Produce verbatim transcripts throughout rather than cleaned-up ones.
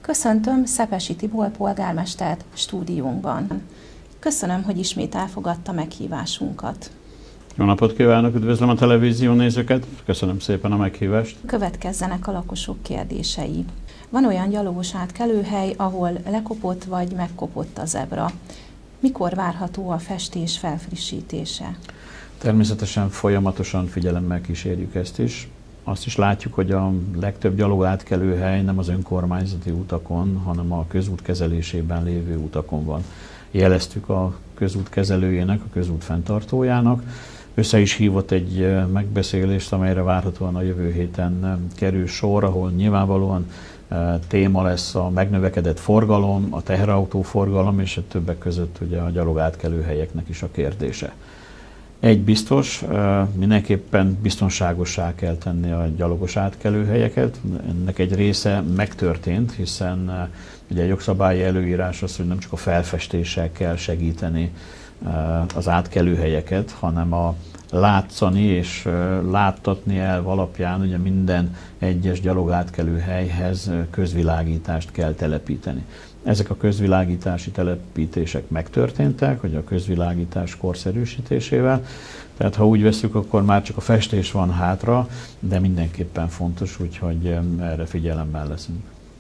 Köszöntöm Szepesi Tibor polgármestert stúdiónkban. Köszönöm, hogy ismét elfogadta meghívásunkat. Jó napot kívánok, üdvözlöm a televízió nézőket, köszönöm szépen a meghívást. Következzenek a lakosok kérdései. Van olyan gyalogos átkelőhely, ahol lekopott vagy megkopott a zebra. Mikor várható a festés felfrissítése? Természetesen folyamatosan figyelemmel kísérjük ezt is. Azt is látjuk, hogy a legtöbb gyalog átkelőhely nem az önkormányzati utakon, hanem a közút kezelésében lévő utakon van. Jeleztük a közút kezelőjének, a közút fenntartójának. Össze is hívott egy megbeszélést, amelyre várhatóan a jövő héten kerül sor, ahol nyilvánvalóan téma lesz a megnövekedett forgalom, a teherautó forgalom és a többek között ugye a gyalog átkelőhelyeknek is a kérdése. Egy biztos, mindenképpen biztonságossá kell tenni a gyalogos átkelőhelyeket. Ennek egy része megtörtént, hiszen ugye a jogszabályi előírás az, hogy nem csak a felfestéssel kell segíteni az átkelőhelyeket, hanem a látszani és láttatni elv alapján ugye minden egyes gyalog átkelőhelyhez közvilágítást kell telepíteni. Ezek a közvilágítási telepítések megtörténtek, hogy a közvilágítás korszerűsítésével. Tehát ha úgy veszük, akkor már csak a festés van hátra, de mindenképpen fontos, úgyhogy erre figyelemmel leszünk.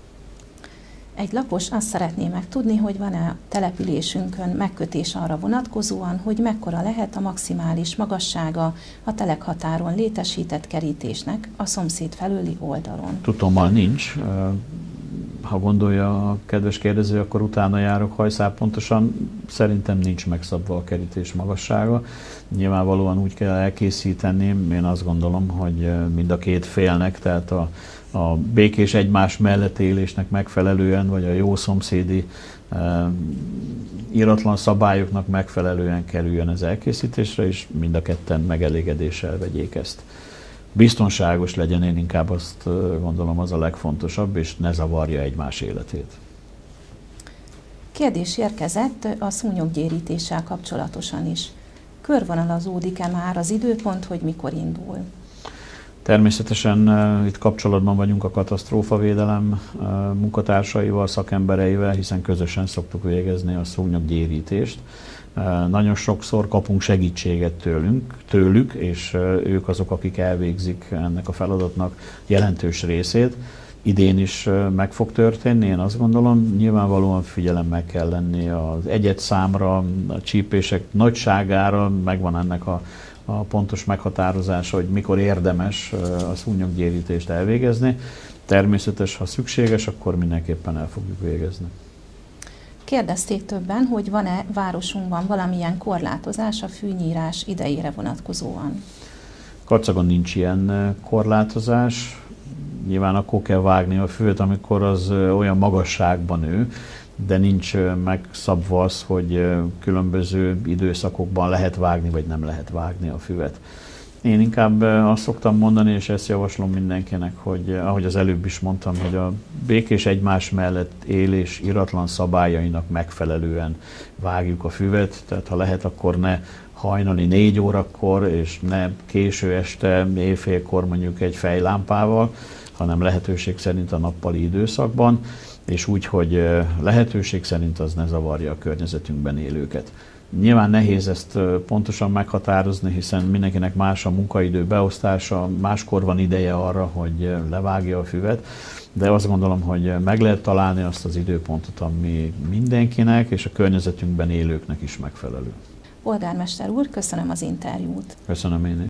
Egy lakos azt szeretné megtudni, hogy van-e a településünkön megkötés arra vonatkozóan, hogy mekkora lehet a maximális magassága a telekhatáron létesített kerítésnek a szomszéd felőli oldalon. Tudtommal nincs. Ha gondolja a kedves kérdező, akkor utána járok hajszál. Pontosan szerintem nincs megszabva a kerítés magassága. Nyilvánvalóan úgy kell elkészíteni, én azt gondolom, hogy mind a két félnek, tehát a, a békés egymás mellett élésnek megfelelően, vagy a jó szomszédi e, íratlan szabályoknak megfelelően kerüljön ez elkészítésre, és mind a ketten megelégedéssel vegyék ezt. Biztonságos legyen, én inkább azt gondolom, az a legfontosabb, és ne zavarja egymás életét. Kérdés érkezett a szúnyoggyérítéssel kapcsolatosan is. Körvonalazódik-e már az időpont, hogy mikor indul? Természetesen uh, itt kapcsolatban vagyunk a katasztrófavédelem uh, munkatársaival, szakembereivel, hiszen közösen szoktuk végezni a szúnyoggyérítést. Uh, nagyon sokszor kapunk segítséget tőlünk, tőlük, és uh, ők azok, akik elvégzik ennek a feladatnak jelentős részét. Idén is uh, meg fog történni, én azt gondolom, nyilvánvalóan figyelemmel kell lenni az egyedszámra, a csípések nagyságára, megvan ennek a a pontos meghatározása, hogy mikor érdemes a szúnyoggyérítést elvégezni. Természetes, ha szükséges, akkor mindenképpen el fogjuk végezni. Kérdezték többen, hogy van-e városunkban valamilyen korlátozás a fűnyírás idejére vonatkozóan? Karcagon nincs ilyen korlátozás. Nyilván akkor kell vágni a füvet, amikor az olyan magasságban nő, de nincs megszabva az, hogy különböző időszakokban lehet vágni, vagy nem lehet vágni a füvet. Én inkább azt szoktam mondani, és ezt javaslom mindenkinek, hogy ahogy az előbb is mondtam, hogy a békés egymás mellett élés iratlan szabályainak megfelelően vágjuk a füvet, tehát ha lehet, akkor ne hajnali négy órakor, és ne késő este, éjfélkor mondjuk egy fejlámpával, hanem lehetőség szerint a nappali időszakban, és úgy, hogy lehetőség szerint az ne zavarja a környezetünkben élőket. Nyilván nehéz ezt pontosan meghatározni, hiszen mindenkinek más a munkaidő beosztása, máskor van ideje arra, hogy levágja a füvet, de azt gondolom, hogy meg lehet találni azt az időpontot, ami mindenkinek és a környezetünkben élőknek is megfelelő. Polgármester úr, köszönöm az interjút. Köszönöm én is.